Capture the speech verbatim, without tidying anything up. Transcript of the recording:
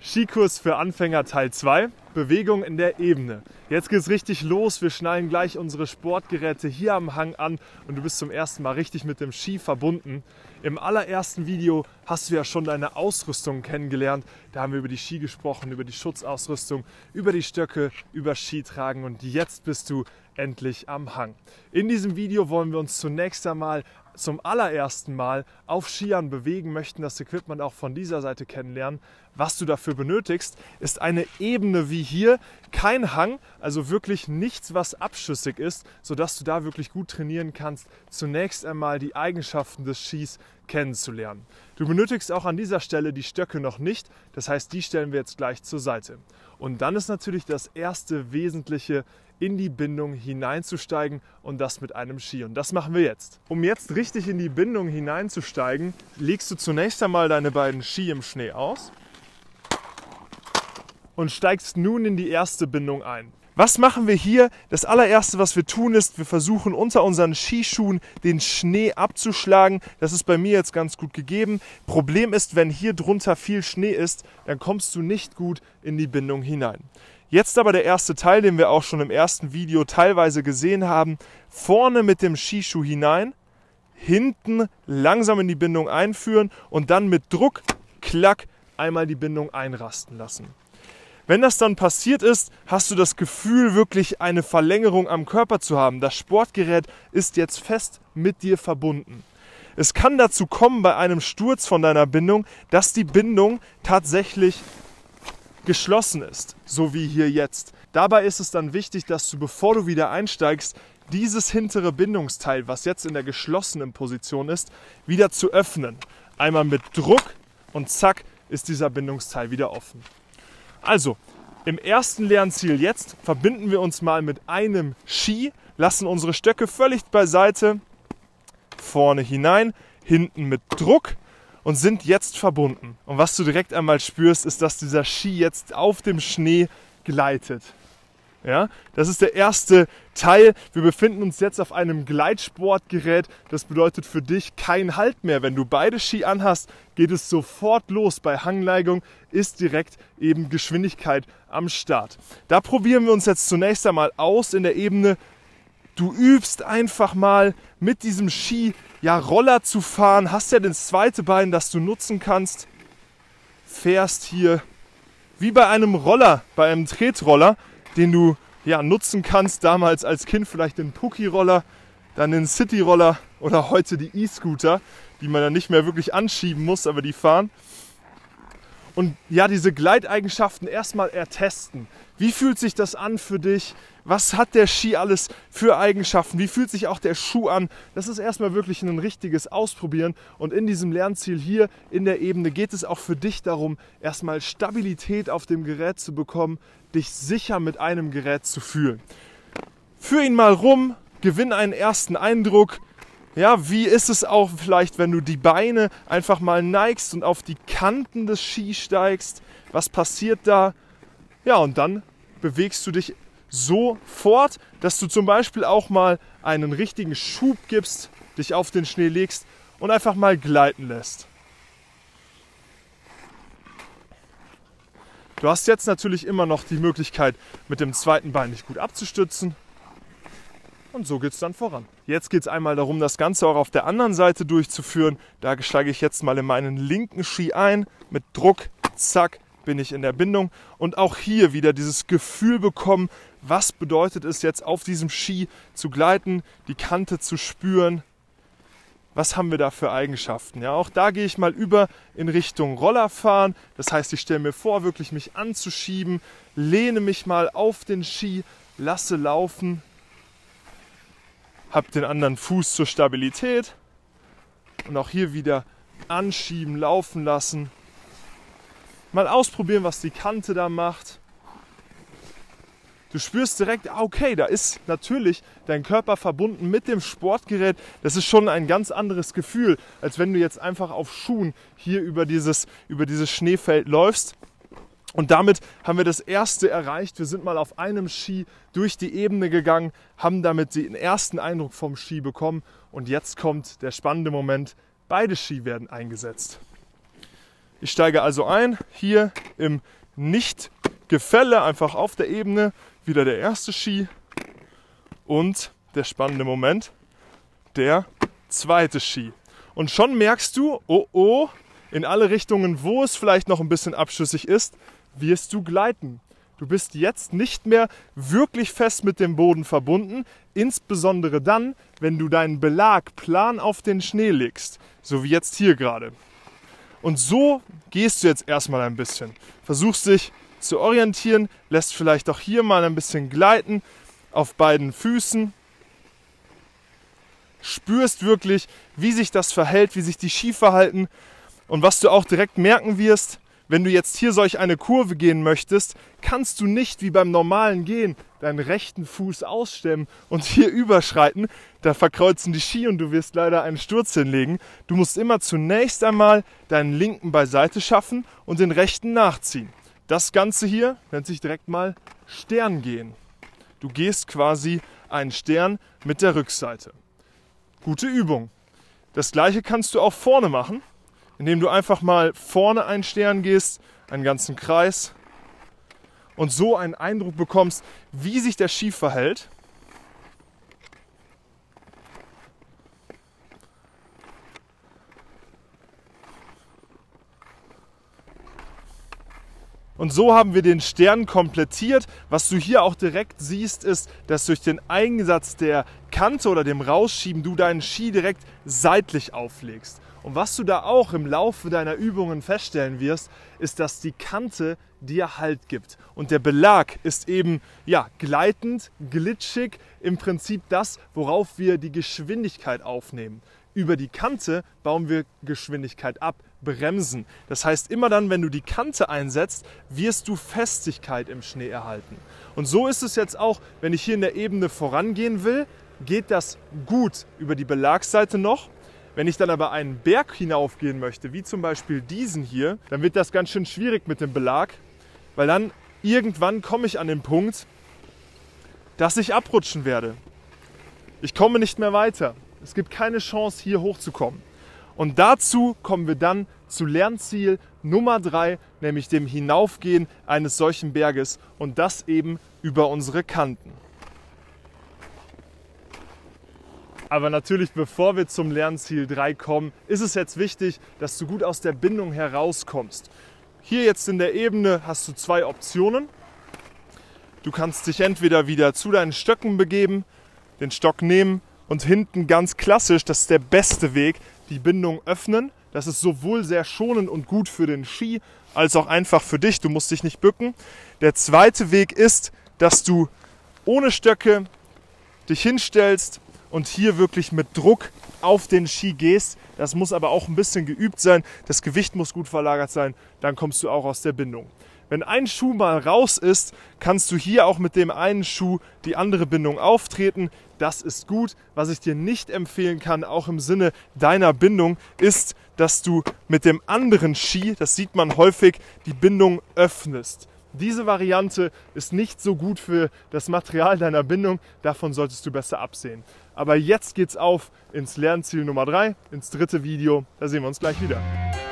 Skikurs für Anfänger Teil zwei, Bewegung in der Ebene. Jetzt geht's richtig los, wir schnallen gleich unsere Sportgeräte hier am Hang an und du bist zum ersten Mal richtig mit dem Ski verbunden. Im allerersten Video hast du ja schon deine Ausrüstung kennengelernt. Da haben wir über die Ski gesprochen, über die Schutzausrüstung, über die Stöcke, über Skitragen und jetzt bist du endlich am Hang. In diesem Video wollen wir uns zunächst einmal zum allerersten Mal auf Skiern bewegen, möchten das Equipment auch von dieser Seite kennenlernen. Was du dafür benötigst, ist eine Ebene wie hier, kein Hang, also wirklich nichts, was abschüssig ist, sodass du da wirklich gut trainieren kannst, zunächst einmal die Eigenschaften des Skis kennenzulernen. Du benötigst auch an dieser Stelle die Stöcke noch nicht, das heißt, die stellen wir jetzt gleich zur Seite. Und dann ist natürlich das erste Wesentliche, in die Bindung hineinzusteigen und das mit einem Ski. Und das machen wir jetzt. Um jetzt richtig in die Bindung hineinzusteigen, legst du zunächst einmal deine beiden Ski im Schnee aus und steigst nun in die erste Bindung ein. Was machen wir hier? Das allererste, was wir tun, ist, wir versuchen unter unseren Skischuhen den Schnee abzuschlagen. Das ist bei mir jetzt ganz gut gegeben. Problem ist, wenn hier drunter viel Schnee ist, dann kommst du nicht gut in die Bindung hinein. Jetzt aber der erste Teil, den wir auch schon im ersten Video teilweise gesehen haben. Vorne mit dem Skischuh hinein, hinten langsam in die Bindung einführen und dann mit Druck, klack, einmal die Bindung einrasten lassen. Wenn das dann passiert ist, hast du das Gefühl, wirklich eine Verlängerung am Körper zu haben. Das Sportgerät ist jetzt fest mit dir verbunden. Es kann dazu kommen bei einem Sturz von deiner Bindung, dass die Bindung tatsächlich geschlossen ist, so wie hier jetzt. Dabei ist es dann wichtig, dass du, bevor du wieder einsteigst, dieses hintere Bindungsteil, was jetzt in der geschlossenen Position ist, wieder zu öffnen. Einmal mit Druck und zack, ist dieser Bindungsteil wieder offen. Also, im ersten Lernziel jetzt verbinden wir uns mal mit einem Ski, lassen unsere Stöcke völlig beiseite, vorne hinein, hinten mit Druck und sind jetzt verbunden. Und was du direkt einmal spürst, ist, dass dieser Ski jetzt auf dem Schnee gleitet. Ja, das ist der erste Teil. Wir befinden uns jetzt auf einem Gleitsportgerät. Das bedeutet für dich kein Halt mehr. Wenn du beide Ski anhast, geht es sofort los. Bei Hangneigung ist direkt eben Geschwindigkeit am Start. Da probieren wir uns jetzt zunächst einmal aus in der Ebene. Du übst einfach mal mit diesem Ski ja, Roller zu fahren. Hast ja das zweite Bein, das du nutzen kannst. Fährst hier wie bei einem Roller, bei einem Tretroller, den du ja, nutzen kannst, damals als Kind vielleicht den Pucki-Roller, dann den City-Roller oder heute die E-Scooter, die man dann nicht mehr wirklich anschieben muss, aber die fahren. Und ja, diese Gleiteigenschaften erstmal ertesten. Wie fühlt sich das an für dich? Was hat der Ski alles für Eigenschaften? Wie fühlt sich auch der Schuh an? Das ist erstmal wirklich ein richtiges Ausprobieren. Und in diesem Lernziel hier in der Ebene geht es auch für dich darum, erstmal Stabilität auf dem Gerät zu bekommen, dich sicher mit einem Gerät zu fühlen. Führ ihn mal rum, gewinn einen ersten Eindruck. Ja, wie ist es auch vielleicht, wenn du die Beine einfach mal neigst und auf die Kanten des Skis steigst? Was passiert da? Ja, und dann bewegst du dich so fort, dass du zum Beispiel auch mal einen richtigen Schub gibst, dich auf den Schnee legst und einfach mal gleiten lässt. Du hast jetzt natürlich immer noch die Möglichkeit, mit dem zweiten Bein dich gut abzustützen. Und so geht es dann voran. Jetzt geht es einmal darum, das Ganze auch auf der anderen Seite durchzuführen. Da steige ich jetzt mal in meinen linken Ski ein. Mit Druck, zack, bin ich in der Bindung. Und auch hier wieder dieses Gefühl bekommen, was bedeutet es jetzt auf diesem Ski zu gleiten, die Kante zu spüren. Was haben wir da für Eigenschaften? Ja, auch da gehe ich mal über in Richtung Rollerfahren. Das heißt, ich stelle mir vor, wirklich mich anzuschieben, lehne mich mal auf den Ski, lasse laufen. Hab den anderen Fuß zur Stabilität und auch hier wieder anschieben, laufen lassen. Mal ausprobieren, was die Kante da macht. Du spürst direkt, okay, da ist natürlich dein Körper verbunden mit dem Sportgerät. Das ist schon ein ganz anderes Gefühl, als wenn du jetzt einfach auf Schuhen hier über dieses, über dieses Schneefeld läufst. Und damit haben wir das erste erreicht. Wir sind mal auf einem Ski durch die Ebene gegangen, haben damit den ersten Eindruck vom Ski bekommen. Und jetzt kommt der spannende Moment. Beide Ski werden eingesetzt. Ich steige also ein, hier im Nicht-Gefälle, einfach auf der Ebene, wieder der erste Ski und der spannende Moment, der zweite Ski. Und schon merkst du, oh oh, in alle Richtungen, wo es vielleicht noch ein bisschen abschüssig ist, wirst du gleiten. Du bist jetzt nicht mehr wirklich fest mit dem Boden verbunden, insbesondere dann, wenn du deinen Belag plan auf den Schnee legst, so wie jetzt hier gerade. Und so gehst du jetzt erstmal ein bisschen. Versuchst dich zu orientieren, lässt vielleicht auch hier mal ein bisschen gleiten auf beiden Füßen. Spürst wirklich, wie sich das verhält, wie sich die Ski verhalten. Und was du auch direkt merken wirst, wenn du jetzt hier solch eine Kurve gehen möchtest, kannst du nicht wie beim normalen Gehen deinen rechten Fuß ausstemmen und hier überschreiten. Da verkreuzen die Ski und du wirst leider einen Sturz hinlegen. Du musst immer zunächst einmal deinen linken beiseite schaffen und den rechten nachziehen. Das Ganze hier nennt sich direkt mal Sterngehen. Du gehst quasi einen Stern mit der Rückseite. Gute Übung. Das gleiche kannst du auch vorne machen, indem du einfach mal vorne einen Stern gehst, einen ganzen Kreis und so einen Eindruck bekommst, wie sich der Ski verhält. Und so haben wir den Stern komplettiert. Was du hier auch direkt siehst, ist, dass durch den Einsatz der Kante oder dem Rausschieben du deinen Ski direkt seitlich auflegst. Und was du da auch im Laufe deiner Übungen feststellen wirst, ist, dass die Kante dir Halt gibt. Und der Belag ist eben ja, gleitend, glitschig, im Prinzip das, worauf wir die Geschwindigkeit aufnehmen. Über die Kante bauen wir Geschwindigkeit ab, bremsen. Das heißt, immer dann, wenn du die Kante einsetzt, wirst du Festigkeit im Schnee erhalten. Und so ist es jetzt auch, wenn ich hier in der Ebene vorangehen will, geht das gut über die Belagsseite noch. Wenn ich dann aber einen Berg hinaufgehen möchte, wie zum Beispiel diesen hier, dann wird das ganz schön schwierig mit dem Belag, weil dann irgendwann komme ich an den Punkt, dass ich abrutschen werde. Ich komme nicht mehr weiter. Es gibt keine Chance, hier hochzukommen. Und dazu kommen wir dann zu Lernziel Nummer drei, nämlich dem Hinaufgehen eines solchen Berges und das eben über unsere Kanten. Aber natürlich, bevor wir zum Lernziel drei kommen, ist es jetzt wichtig, dass du gut aus der Bindung herauskommst. Hier jetzt in der Ebene hast du zwei Optionen. Du kannst dich entweder wieder zu deinen Stöcken begeben, den Stock nehmen und hinten ganz klassisch, das ist der beste Weg, die Bindung öffnen. Das ist sowohl sehr schonend und gut für den Ski, als auch einfach für dich. Du musst dich nicht bücken. Der zweite Weg ist, dass du ohne Stöcke dich hinstellst und hier wirklich mit Druck auf den Ski gehst. Das muss aber auch ein bisschen geübt sein. Das Gewicht muss gut verlagert sein. Dann kommst du auch aus der Bindung. Wenn ein Schuh mal raus ist, kannst du hier auch mit dem einen Schuh die andere Bindung auftreten. Das ist gut. Was ich dir nicht empfehlen kann, auch im Sinne deiner Bindung, ist, dass du mit dem anderen Ski, das sieht man häufig, die Bindung öffnest. Diese Variante ist nicht so gut für das Material deiner Bindung. Davon solltest du besser absehen. Aber jetzt geht's auf ins Lernziel Nummer drei, ins dritte Video. Da sehen wir uns gleich wieder.